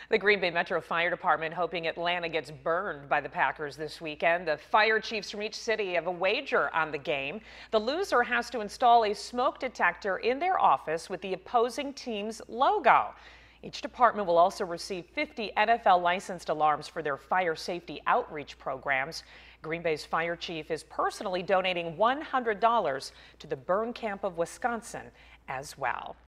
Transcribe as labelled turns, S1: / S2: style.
S1: The Green Bay Metro Fire Department hoping Atlanta gets burned by the Packers this weekend. The fire chiefs from each city have a wager on the game. The loser has to install a smoke detector in their office with the opposing team's logo. Each department will also receive 50 NFL licensed alarms for their fire safety outreach programs. Green Bay's fire chief is personally donating $100 to the burn camp of Wisconsin as well.